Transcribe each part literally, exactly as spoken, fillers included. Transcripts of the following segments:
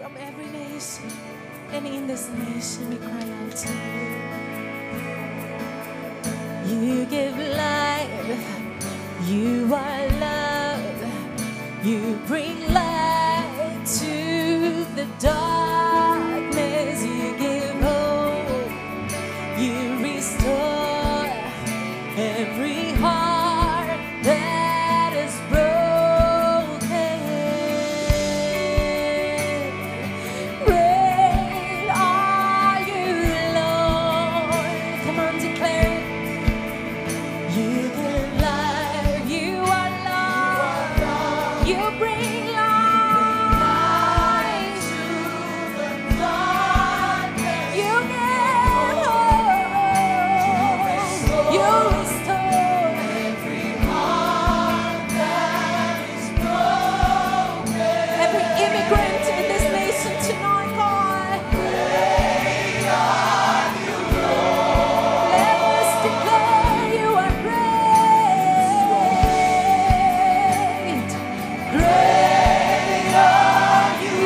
from every nation. And in this nation we cry out to you. You give life, you are love, you bring light to the darkness, you give hope, you restore every heart that is broken. Great are you, Lord. Come on, declare it. You give life, you are love, you bring light to the darkness. You give hope, you restore every heart that is broken. Every immigrant in this nation tonight, God. Great are you, Lord. Let us declare you are great. Great are you,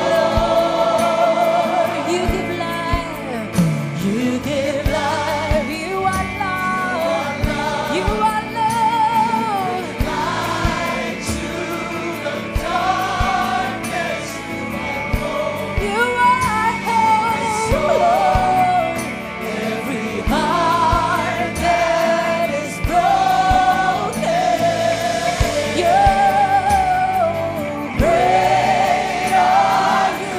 Lord. You give life. You give life. You are love. You are love. Light to the darkness. You are hope, Lord. Every heart that is broken. You great are you,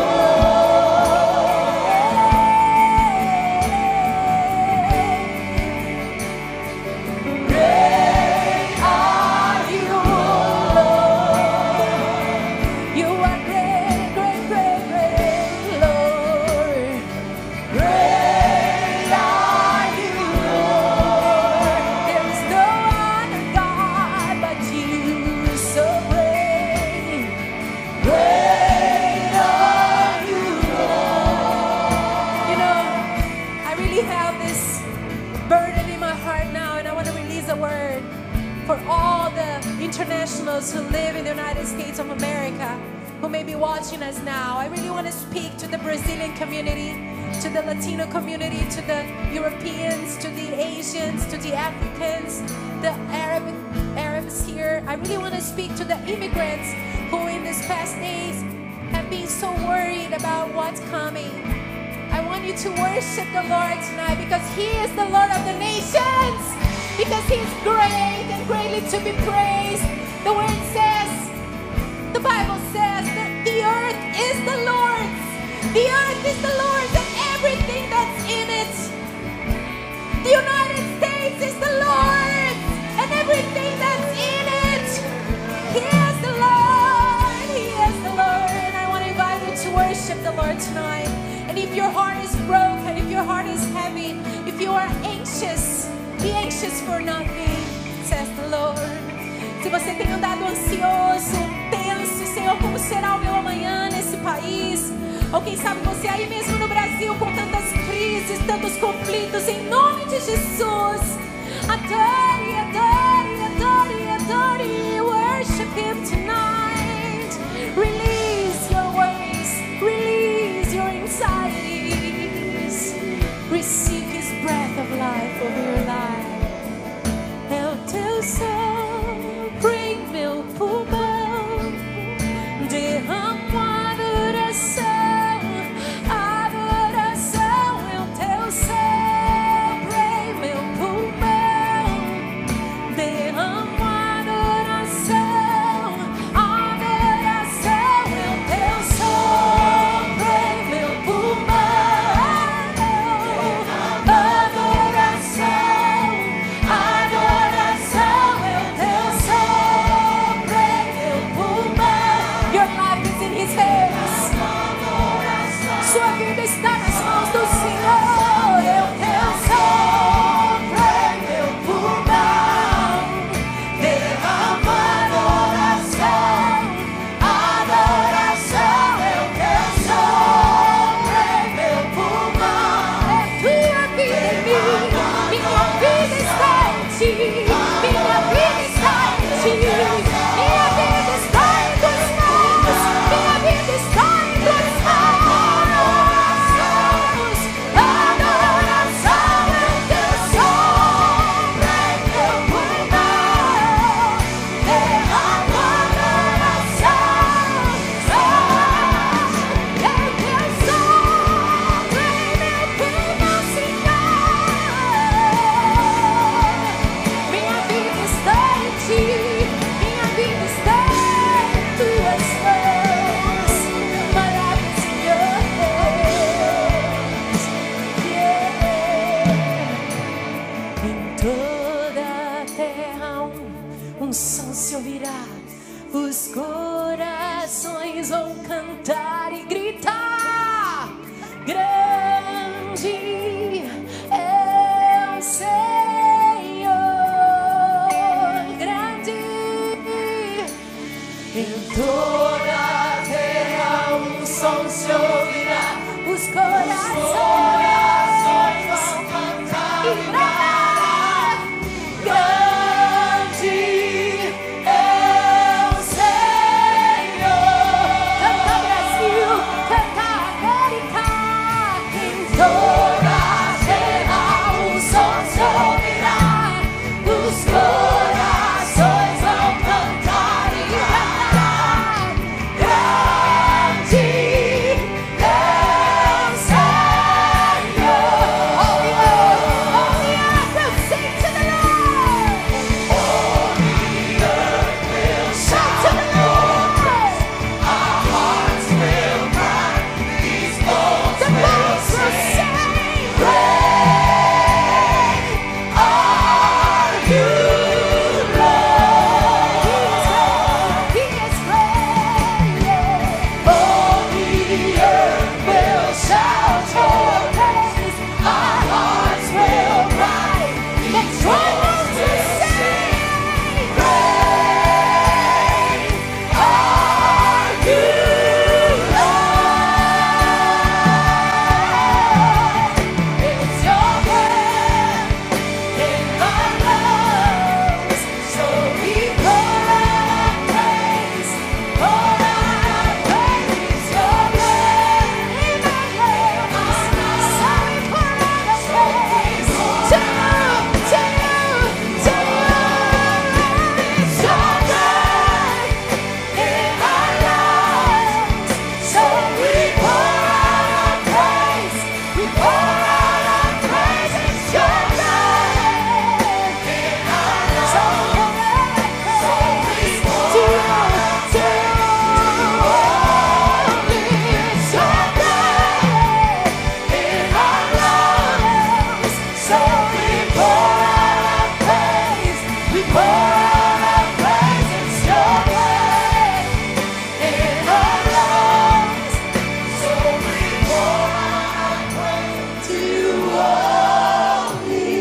Lord. Great are you, Lord. You are great, great, great, great, Lord. Great are you, Lord. There is no other God but you, so great. Great are you, Lord. You know, I really have this burden in my heart now, and I want to release a word for all the internationals who live in the United States of America, who may be watching us now. I really want to speak to the Brazilian community, to the Latino community, to the Europeans, to the Asians, to the Africans, the Arab, Arabs here. I really want to speak to the immigrants who in these past days have been so worried about what's coming. I want you to worship the Lord tonight because He is the Lord of the nations. Because He's great and greatly to be praised. The word says, the Bible says that the earth is the Lord's. The earth is the Lord's and everything that's in it. The United States is the Lord's and everything that's in it. He is the Lord. He is the Lord. And I want to invite you to worship the Lord tonight. And if your heart is broken, if your heart is heavy, if you are anxious, be anxious for nothing, says the Lord. Se você tem andado ansioso, tenso, Senhor, como será o meu amanhã nesse país? Ou quem sabe você aí mesmo no Brasil com tantas crises, tantos conflitos, em nome de Jesus. Adore, adore, adore, adore. Worship Him tonight. Release your worries, release your anxieties. Receive His breath of life over your life. É o teu sobre meu pulmão, derrama adoração, adoração. É o teu sobre meu pulmão, vão cantar e gritar: grande é o Senhor, grande em toda a terra um som se ouvirá, os corações vão cantar e bradar: grande é o Senhor. Canta Brasil, canta América, em toda a terra um som se ouvirá, os corações vão cantar e bradar: grande é o Senhor. All the earth, all the earth will sing to the Lord. All the earth will shout to the Lord. Our hearts will cry, these bones the bones will sing. Great are you, Lord. He is great, He is great. All the earth will shout your praise. Our hearts will cry, these bones will sing. Great are you, Lord. It's your breath in our lungs, so we pour out our praise, pour out our praise. It's your breath in our lungs, so we pour out our praise to you, to you, to you. It's your breath in our lungs, so we pour out our praise, we pour out our praise. It's your breath in our lungs, so we pour out our praise to you, to you only. It's your breath in our lungs, so we pour out our praise, we pour out our praise. It's your breath in our lungs, so we pour out our praise to you only.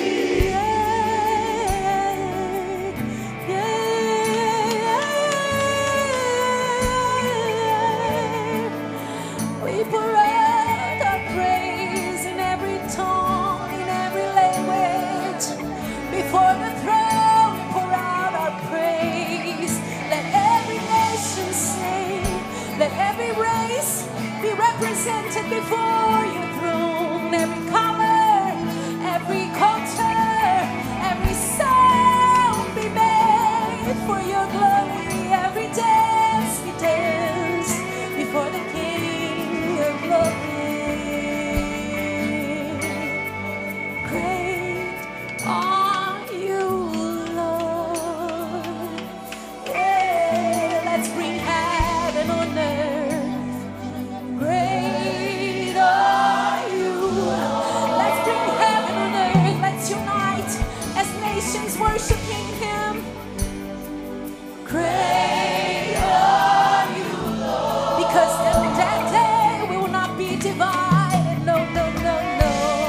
We pour out our praise in every tongue, in every language. Before the throne, we pour out our praise. Let every nation sing, let every race be represented before your throne. Every color, every culture, every sound be made for your glory. Every dance we dance before the King of glory. Great are you, Lord. Yeah, let's bring heaven on earth. Great are you. Let's bring heaven on earth. Let's unite as nations worshiping Him. Great are you, Lord. Because in that day we will not be divided. No, no, no, no.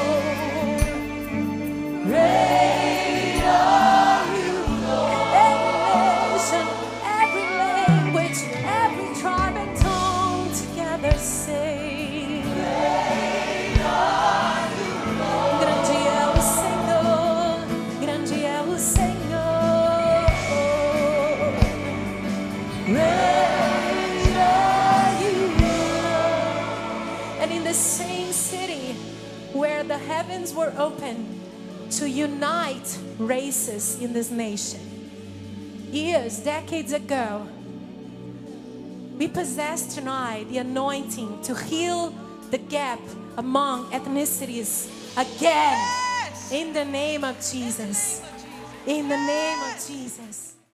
Great are you, Lord. Every nation, every language, every tribe and tongue together say, Great are you, Lord. Grande é o Senhor, grande é o Senhor. Great are you, Lord. And in the same city where the heavens were open to unite races in this nation, years, decades ago, we possess tonight the anointing to heal the gap among ethnicities again. In the name of Jesus. In the name of Jesus.